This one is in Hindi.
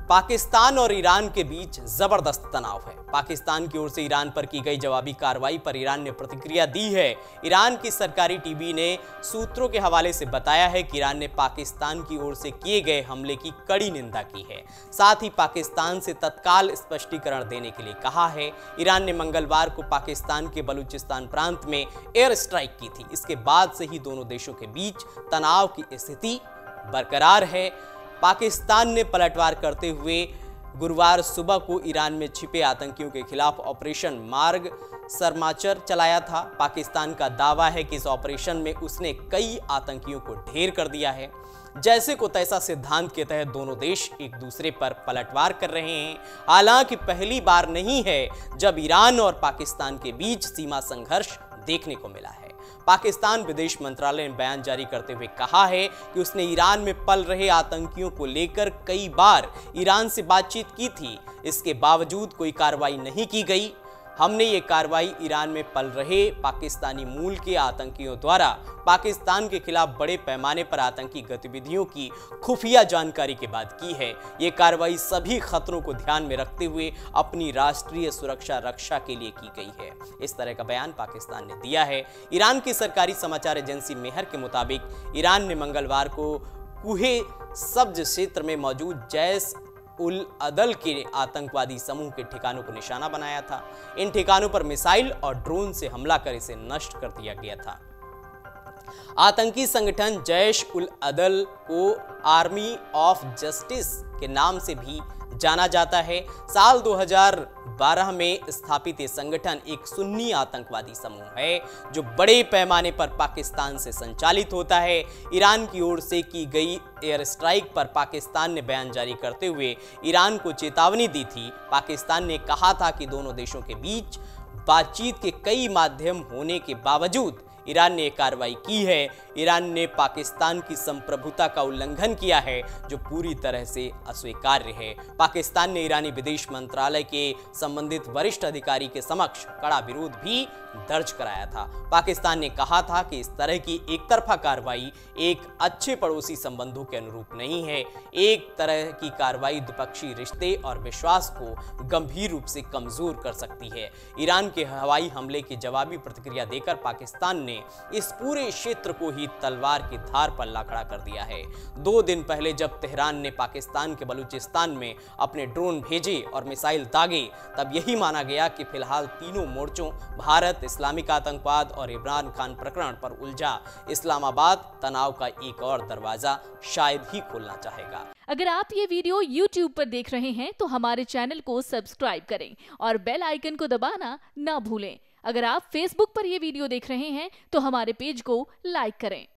पाकिस्तान और ईरान के बीच जबरदस्त तनाव है। पाकिस्तान की ओर से ईरान पर की गई जवाबी कार्रवाई पर ईरान ने प्रतिक्रिया दी है। ईरान की सरकारी टीवी ने सूत्रों के हवाले से बताया है कि ईरान ने पाकिस्तान की ओर से किए गए हमले की कड़ी निंदा की है, साथ ही पाकिस्तान से तत्काल स्पष्टीकरण देने के लिए कहा है। ईरान ने मंगलवार को पाकिस्तान के बलूचिस्तान प्रांत में एयर स्ट्राइक की थी। इसके बाद से ही दोनों देशों के बीच तनाव की स्थिति बरकरार है। पाकिस्तान ने पलटवार करते हुए गुरुवार सुबह को ईरान में छिपे आतंकियों के खिलाफ ऑपरेशन मार्ग सरमाचर चलाया था। पाकिस्तान का दावा है कि इस ऑपरेशन में उसने कई आतंकियों को ढेर कर दिया है। जैसे को तैसा सिद्धांत के तहत दोनों देश एक दूसरे पर पलटवार कर रहे हैं। हालांकि पहली बार नहीं है जब ईरान और पाकिस्तान के बीच सीमा संघर्ष देखने को मिला है। पाकिस्तान विदेश मंत्रालय ने बयान जारी करते हुए कहा है कि उसने ईरान में पल रहे आतंकियों को लेकर कई बार ईरान से बातचीत की थी। इसके बावजूद कोई कार्रवाई नहीं की गई। हमने ये कार्रवाई ईरान में पल रहे पाकिस्तानी मूल के आतंकियों द्वारा पाकिस्तान के खिलाफ बड़े पैमाने पर आतंकी गतिविधियों की खुफिया जानकारी के बाद की है। ये कार्रवाई सभी खतरों को ध्यान में रखते हुए अपनी राष्ट्रीय सुरक्षा रक्षा के लिए की गई है। इस तरह का बयान पाकिस्तान ने दिया है। ईरान की सरकारी समाचार एजेंसी मेहर के मुताबिक ईरान ने मंगलवार को कुहे सब्ज क्षेत्र में मौजूद जैश उल अदल के आतंकवादी समूह के ठिकानों को निशाना बनाया था। इन ठिकानों पर मिसाइल और ड्रोन से हमला कर इसे नष्ट कर दिया गया था। आतंकी संगठन जैश उल अदल को आर्मी ऑफ जस्टिस के नाम से भी जाना जाता है। साल 2012 में स्थापित ये संगठन एक सुन्नी आतंकवादी समूह है जो बड़े पैमाने पर पाकिस्तान से संचालित होता है। ईरान की ओर से की गई एयर स्ट्राइक पर पाकिस्तान ने बयान जारी करते हुए ईरान को चेतावनी दी थी। पाकिस्तान ने कहा था कि दोनों देशों के बीच बातचीत के कई माध्यम होने के बावजूद ईरान ने कार्रवाई की है। ईरान ने पाकिस्तान की संप्रभुता का उल्लंघन किया है जो पूरी तरह से अस्वीकार्य है। पाकिस्तान ने ईरानी विदेश मंत्रालय के संबंधित वरिष्ठ अधिकारी के समक्ष कड़ा विरोध भी दर्ज कराया था। पाकिस्तान ने कहा था कि इस तरह की एक तरफा कार्रवाई एक अच्छे पड़ोसी संबंधों के अनुरूप नहीं है। एक तरह की कार्रवाई द्विपक्षीय रिश्ते और विश्वास को गंभीर रूप से कमजोर कर सकती है। ईरान के हवाई हमले की जवाबी प्रतिक्रिया देकर पाकिस्तान ने इस पूरे क्षेत्र को ही तलवार की धार पर ला खड़ा कर दिया है। 2 दिन पहले जब तेहरान ने पाकिस्तान के बलूचिस्तान में अपने ड्रोन भेजे और मिसाइल दागे, तब यही माना गया कि फिलहाल तीनों मोर्चों भारत, इस्लामिक आतंकवाद और इमरान खान प्रकरण पर उलझा इस्लामाबाद तनाव का एक और दरवाजा शायद ही खोलना चाहेगा। अगर आप ये वीडियो YouTube पर देख रहे हैं तो हमारे चैनल को सब्सक्राइब करें और बेल आइकन को दबाना ना भूलें। अगर आप Facebook पर ये वीडियो देख रहे हैं तो हमारे पेज को लाइक करें।